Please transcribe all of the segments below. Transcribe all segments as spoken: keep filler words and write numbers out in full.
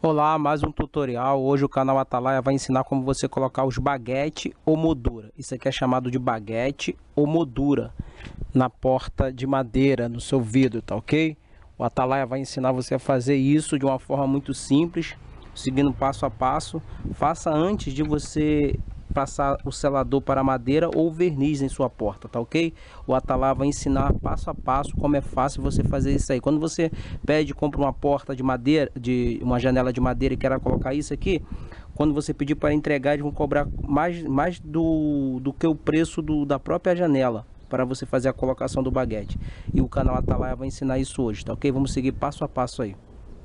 Olá, mais um tutorial. Hoje o canal Atalaia vai ensinar como você colocar os baguete ou moldura. Isso aqui é chamado de baguete ou moldura na porta de madeira no seu vidro, tá ok? O Atalaia vai ensinar você a fazer isso de uma forma muito simples, seguindo passo a passo. Faça antes de você passar o selador para madeira ou verniz em sua porta, tá ok? O Atalaia vai ensinar passo a passo como é fácil você fazer isso aí. Quando você pede, compra uma porta de madeira, de uma janela de madeira e quer colocar isso aqui, quando você pedir para entregar, eles vão cobrar mais, mais do, do que o preço do, da própria janela para você fazer a colocação do baguete. E o canal Atalaia vai ensinar isso hoje, tá ok? Vamos seguir passo a passo aí.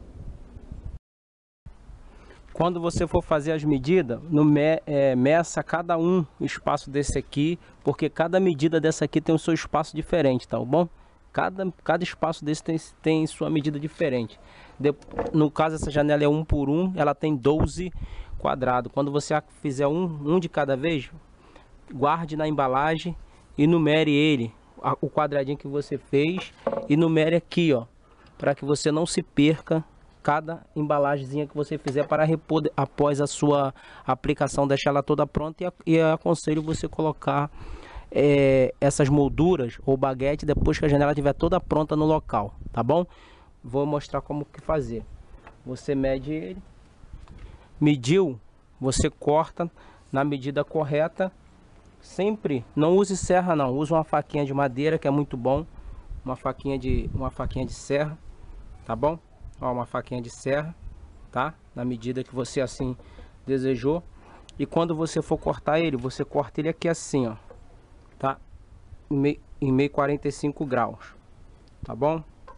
Quando você for fazer as medidas, no me, é, meça cada um espaço desse aqui, porque cada medida dessa aqui tem o seu espaço diferente, tá bom? Cada, cada espaço desse tem, tem sua medida diferente. De, no caso, essa janela é um por um, ela tem doze quadrados. Quando você fizer um, um de cada vez, guarde na embalagem e numere ele, a, o quadradinho que você fez, e numere aqui, ó, para que você não se perca cada embalagemzinha que você fizer para repor após a sua aplicação, deixar ela toda pronta. E, e aconselho você colocar é, essas molduras ou baguete depois que a janela estiver toda pronta no local, tá bom? Vou mostrar como que fazer. Você mede ele, mediu, você corta na medida correta. Sempre não use serra, não, use uma faquinha de madeira, que é muito bom, uma faquinha de uma faquinha de serra, tá bom? Ó, uma faquinha de serra, tá? Na medida que você assim desejou. E quando você for cortar ele, você corta ele aqui assim, ó, tá? Em meio, em meio quarenta e cinco graus, tá bom?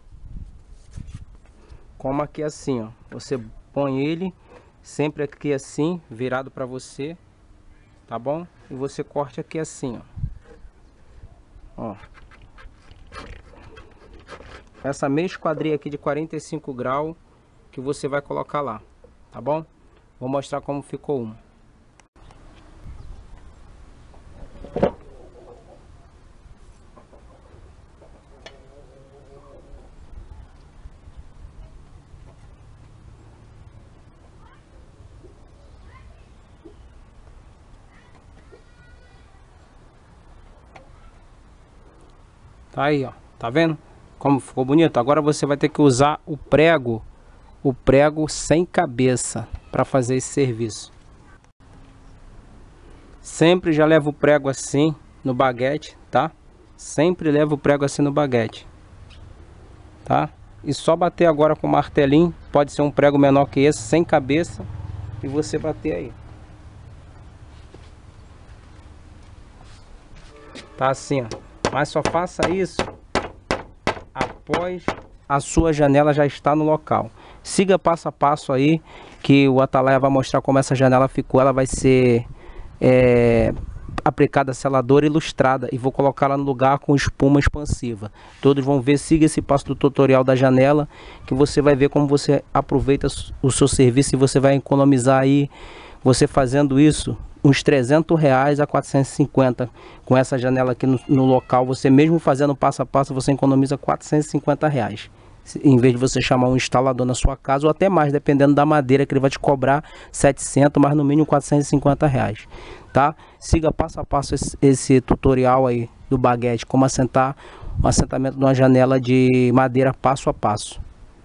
Como aqui assim, ó, você põe ele sempre aqui assim, virado para você, tá bom? E você corte aqui assim, ó, ó. Essa meia esquadria aqui de quarenta e cinco graus que você vai colocar lá, tá bom? Vou mostrar como ficou uma. Tá aí, ó, tá vendo? Como ficou bonito? Agora você vai ter que usar o prego, o prego sem cabeça para fazer esse serviço. Sempre já leva o prego assim no baguete, tá? Sempre leva o prego assim no baguete, tá? E só bater agora com o martelinho, pode ser um prego menor que esse, sem cabeça, e você bater aí. Tá assim, ó. Mas só faça isso após a sua janela já estar no local. Siga passo a passo aí, que o Atalaia vai mostrar como essa janela ficou. Ela vai ser é, aplicada seladora e lustrada, e vou colocá-la no lugar com espuma expansiva. Todos vão ver. Siga esse passo do tutorial da janela, que você vai ver como você aproveita o seu serviço, e você vai economizar aí, você fazendo isso, uns trezentos reais a quatrocentos e cinquenta. Com essa janela aqui no, no local, você mesmo fazendo passo a passo, você economiza quatrocentos e cinquenta reais. Em vez de você chamar um instalador na sua casa, ou até mais, dependendo da madeira, que ele vai te cobrar setecentos, mas no mínimo quatrocentos e cinquenta reais, tá? Siga passo a passo esse, esse tutorial aí do baguete, como assentar um assentamento de uma janela de madeira passo a passo.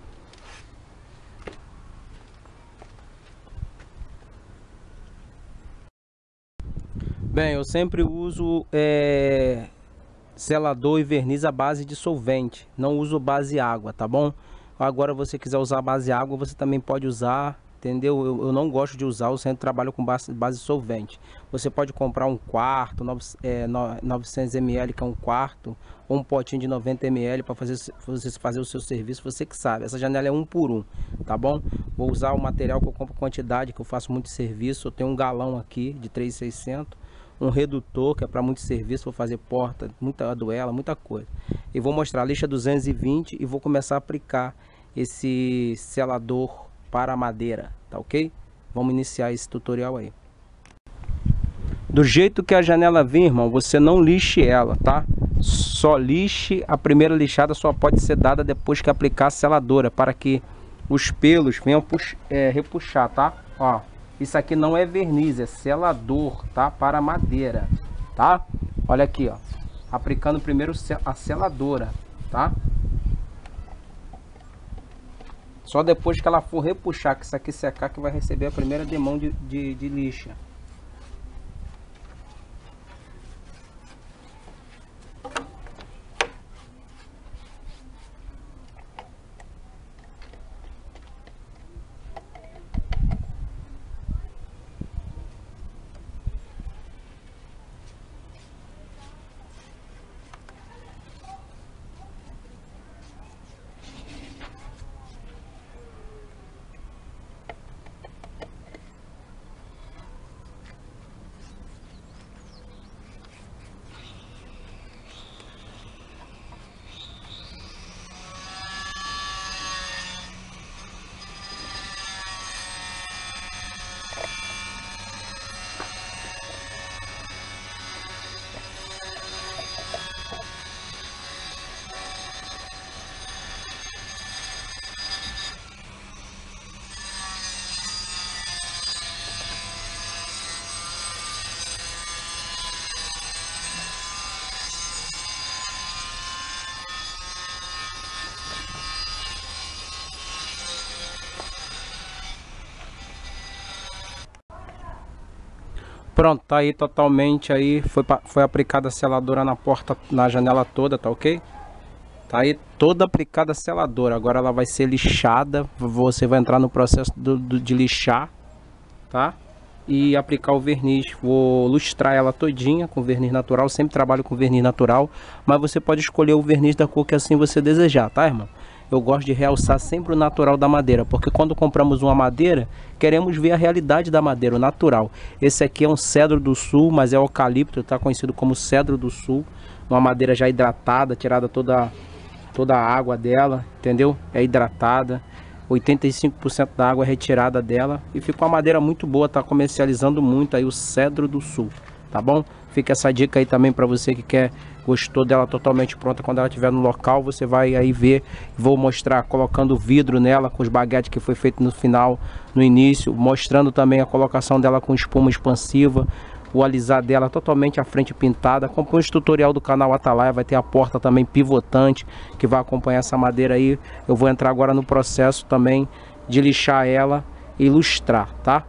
Bem, eu sempre uso é, selador e verniz à base de solvente. Não uso base água, tá bom? Agora, você quiser usar base água, você também pode usar, entendeu? Eu, eu não gosto de usar, eu sempre trabalho com base, base solvente. Você pode comprar um quarto, é, novecentos mililitros, que é um quarto, ou um potinho de noventa mililitros para fazer, você fazer o seu serviço, você que sabe. Essa janela é um por um, tá bom? Vou usar o material que eu compro quantidade, que eu faço muito serviço. Eu tenho um galão aqui de três mil e seiscentos. Um redutor, que é para muito serviço, vou fazer porta, muita duela, muita coisa. E vou mostrar a lixa duzentos e vinte e vou começar a aplicar esse selador para madeira, tá ok? Vamos iniciar esse tutorial aí. Do jeito que a janela vem, irmão, você não lixe ela, tá? Só lixe, a primeira lixada só pode ser dada depois que aplicar a seladora, para que os pelos venham pux, é, repuxar, tá? Ó, isso aqui não é verniz, é selador, tá? Para madeira, tá? Olha aqui, ó, aplicando primeiro a seladora, tá? Só depois que ela for repuxar, que isso aqui secar, que vai receber a primeira demão de, de, de lixa. Pronto, tá aí totalmente aí, foi, foi aplicada a seladora na porta, na janela toda, tá ok? Tá aí toda aplicada a seladora, agora ela vai ser lixada, você vai entrar no processo do, do, de lixar, tá? E aplicar o verniz, vou lustrar ela todinha com verniz natural, sempre trabalho com verniz natural, mas você pode escolher o verniz da cor que assim você desejar, tá, irmão? Eu gosto de realçar sempre o natural da madeira, porque quando compramos uma madeira, queremos ver a realidade da madeira, o natural. Esse aqui é um cedro do sul, mas é eucalipto, está conhecido como cedro do sul. Uma madeira já hidratada, tirada toda, toda a água dela, entendeu? É hidratada, oitenta e cinco por cento da água é retirada dela. E fica uma madeira muito boa, está comercializando muito aí o cedro do sul, tá bom? Fica essa dica aí também para você que quer, gostou dela totalmente pronta. Quando ela estiver no local, você vai aí ver. Vou mostrar colocando vidro nela com os baguetes que foi feito no final, no início, mostrando também a colocação dela com espuma expansiva, o alisar dela totalmente à frente pintada. Acompanhe o tutorial do canal Atalaia, vai ter a porta também pivotante que vai acompanhar essa madeira aí. Eu vou entrar agora no processo também de lixar ela e ilustrar, tá?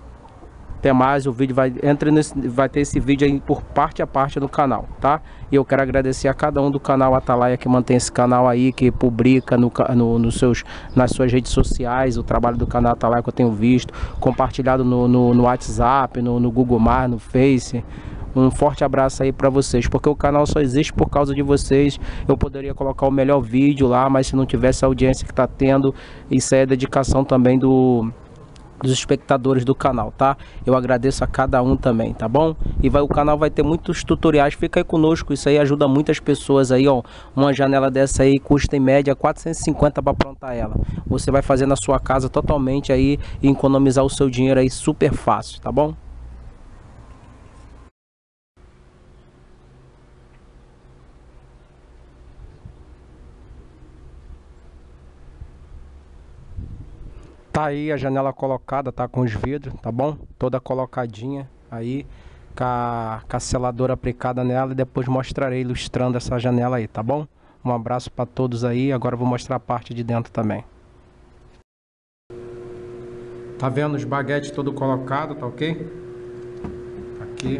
Até mais, o vídeo vai, entre nesse, vai ter esse vídeo aí por parte a parte do canal, tá? E eu quero agradecer a cada um do canal Atalaia que mantém esse canal aí, que publica no, no, nos seus, nas suas redes sociais, o trabalho do canal Atalaia que eu tenho visto, compartilhado no, no, no WhatsApp, no, no Google Mais, no Face. Um forte abraço aí pra vocês, porque o canal só existe por causa de vocês. Eu poderia colocar o melhor vídeo lá, mas se não tivesse a audiência que tá tendo, isso é dedicação também do... dos espectadores do canal, tá? Eu agradeço a cada um também, tá bom? E vai, o canal vai ter muitos tutoriais, fica aí conosco, isso aí ajuda muitas pessoas aí, ó. Uma janela dessa aí custa em média quatrocentos e cinquenta para aprontar ela. Você vai fazer na sua casa totalmente aí e economizar o seu dinheiro aí super fácil, tá bom? Tá aí a janela colocada, tá com os vidros, tá bom? Toda colocadinha aí, com a, com a seladora aplicada nela, e depois mostrarei ilustrando essa janela aí, tá bom? Um abraço para todos aí, agora eu vou mostrar a parte de dentro também. Tá vendo os baguetes todo colocado, tá ok? Aqui.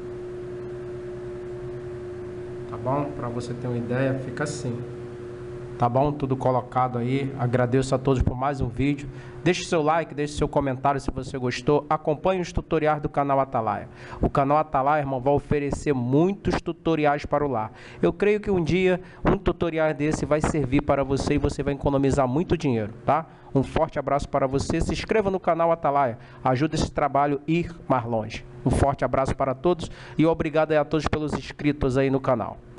Tá bom? Para você ter uma ideia, fica assim. Tá bom? Tudo colocado aí. Agradeço a todos por mais um vídeo. Deixe seu like, deixe seu comentário se você gostou. Acompanhe os tutoriais do canal Atalaia. O canal Atalaia, irmão, vai oferecer muitos tutoriais para o lar. Eu creio que um dia um tutorial desse vai servir para você e você vai economizar muito dinheiro, tá? Um forte abraço para você. Se inscreva no canal Atalaia. Ajuda esse trabalho a ir mais longe. Um forte abraço para todos e obrigado aí a todos pelos inscritos aí no canal.